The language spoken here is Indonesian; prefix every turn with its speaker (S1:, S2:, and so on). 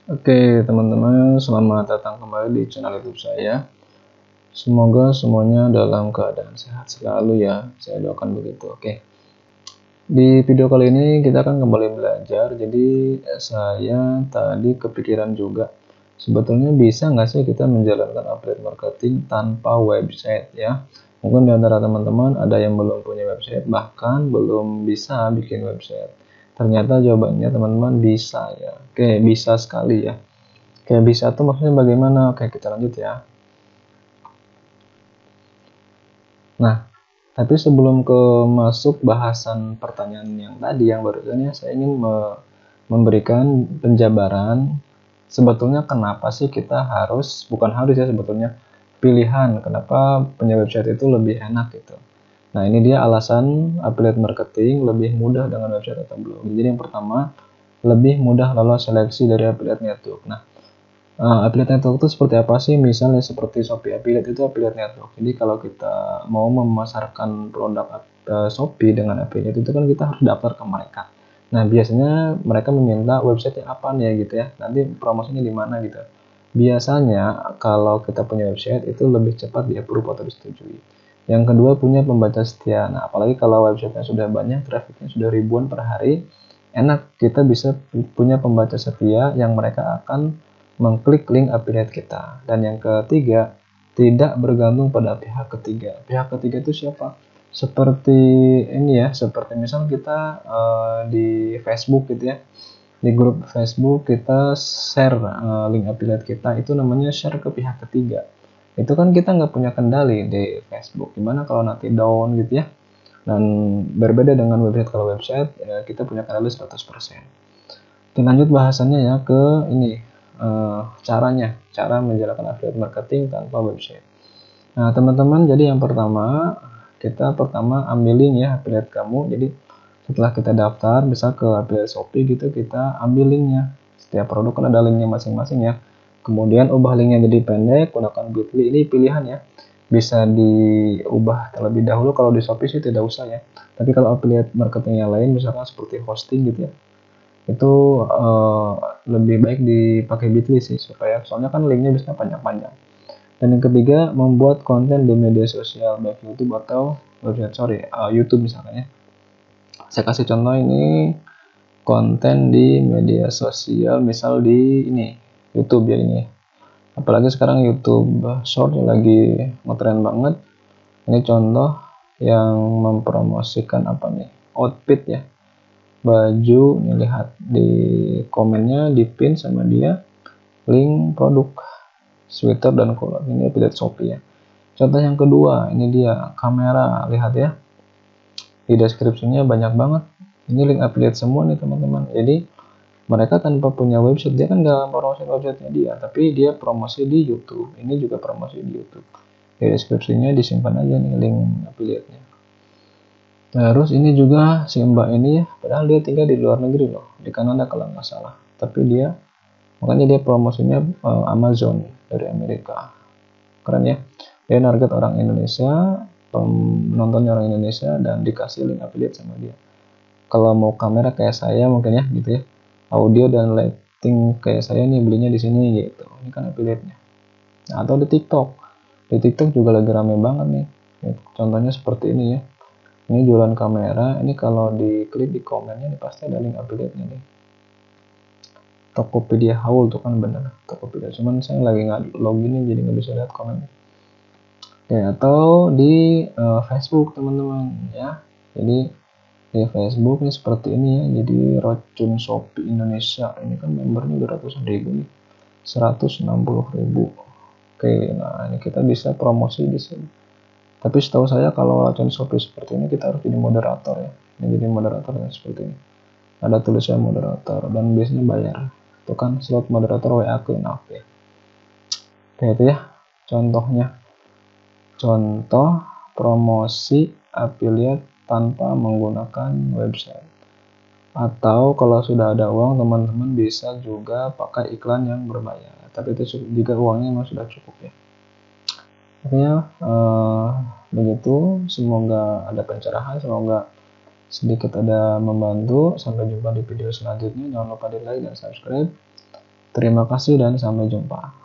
S1: Oke teman-teman, selamat datang kembali di channel YouTube saya. Semoga semuanya dalam keadaan sehat selalu ya, saya doakan begitu. Oke, di video kali ini kita akan kembali belajar. Jadi saya tadi kepikiran juga, sebetulnya bisa nggak sih kita menjalankan affiliate marketing tanpa website ya. Mungkin di antara teman-teman ada yang belum punya website, bahkan belum bisa bikin website. Ternyata jawabannya teman-teman bisa ya. Oke, bisa sekali ya. Kayak bisa tuh maksudnya bagaimana? Oke, kita lanjut ya. Nah, tapi sebelum ke masuk bahasan pertanyaan yang tadi yang barusan ya, saya ingin memberikan penjabaran sebetulnya kenapa sih kita harus, bukan harus ya sebetulnya, pilihan kenapa punya website itu lebih enak gitu. Nah, ini dia alasan affiliate marketing lebih mudah dengan website atau blog. Jadi yang pertama, lebih mudah lolos seleksi dari affiliate network. Nah, affiliate network itu seperti apa sih? Misalnya seperti Shopee Affiliate itu affiliate network. Jadi kalau kita mau memasarkan produk Shopee dengan affiliate itu kan kita harus daftar ke mereka. Nah, biasanya mereka meminta website apa nih ya gitu ya. Nanti promosinya di mana gitu. Biasanya kalau kita punya website itu lebih cepat di-approve atau disetujui. Yang kedua, punya pembaca setia. Nah, apalagi kalau websitenya sudah banyak, trafficnya sudah ribuan per hari, enak kita bisa punya pembaca setia yang mereka akan mengklik link affiliate kita. Dan yang ketiga, tidak bergantung pada pihak ketiga. Pihak ketiga itu siapa? Seperti ini ya, seperti misal kita di Facebook gitu ya, di grup Facebook kita share link affiliate kita, itu namanya share ke pihak ketiga. Itu kan kita nggak punya kendali di Facebook. Gimana kalau nanti down gitu ya? Dan berbeda dengan website, kalau website ya, kita punya kendali 100%. Kita lanjut bahasannya ya ke ini, cara menjalankan affiliate marketing tanpa website. Nah teman-teman, jadi yang pertama kita ambil link ya affiliate kamu. Jadi setelah kita daftar bisa ke affiliate Shopee gitu, kita ambil linknya. Setiap produk kan ada linknya masing-masing ya. Kemudian ubah linknya jadi pendek, gunakan Bitly, ini pilihan ya. Bisa diubah terlebih dahulu, kalau di Shopee sih tidak usah ya. Tapi kalau affiliate marketing yang lain misalkan seperti hosting gitu ya, itu lebih baik dipakai Bitly sih, supaya soalnya kan linknya bisa panjang-panjang. Dan yang ketiga, membuat konten di media sosial baik YouTube atau YouTube misalnya ya. Saya kasih contoh ini, konten di media sosial, misal di ini YouTube ya ini. Apalagi sekarang YouTube Short lagi ngetren banget. Ini contoh yang mempromosikan apa nih? Outfit ya. Baju, nih lihat di komennya, di pin sama dia link produk sweater dan kolor. Ini affiliate Shopee ya. Contoh yang kedua, ini dia kamera, lihat ya, di deskripsinya banyak banget ini link affiliate semua nih teman-teman. Jadi mereka tanpa punya website, dia kan nggak promosi websitenya dia, tapi dia promosi di YouTube. Ini juga promosi di YouTube. Di deskripsinya disimpan aja nih link affiliate-nya. Terus ini juga si mbak ini ya, padahal dia tinggal di luar negeri loh, di Kanada kalau nggak salah. Tapi dia, makanya dia promosinya Amazon dari Amerika. Keren ya. Dia target orang Indonesia, penontonnya orang Indonesia, dan dikasih link affiliate sama dia. Kalau mau kamera kayak saya mungkin ya gitu ya, audio dan lighting kayak saya nih, belinya di sini gitu. Ini kan affiliate-nya. Nah, atau di TikTok. Di TikTok juga lagi rame banget nih. Contohnya seperti ini ya. Ini jualan kamera, ini kalau diklik di komennya ini pasti ada link affiliate-nya nih. Tokopedia Haul tuh kan bener, Tokopedia. Cuman saya lagi nggak login jadi nggak bisa lihat komennya. Oke, atau di Facebook teman-teman ya. Jadi di Facebook ini seperti ini ya. Jadi Racun Shopee Indonesia ini kan membernya udah ratusan ribu nih, 160.000. Oke, nah ini kita bisa promosi di sini. Tapi setahu saya kalau Racun Shopee seperti ini kita harus jadi moderator ya. Ini jadi moderator ya seperti ini. Ada tulisnya moderator dan biasanya bayar. Itu kan slot moderator WA ke ya. Oke, itu ya contohnya. Contoh promosi affiliate tanpa menggunakan website. Atau kalau sudah ada uang, teman-teman bisa juga pakai iklan yang berbayar. Tapi itu jika uangnya memang sudah cukup ya. Pokoknya begitu. Semoga ada pencerahan, semoga sedikit ada membantu. Sampai jumpa di video selanjutnya. Jangan lupa di like dan subscribe. Terima kasih dan sampai jumpa.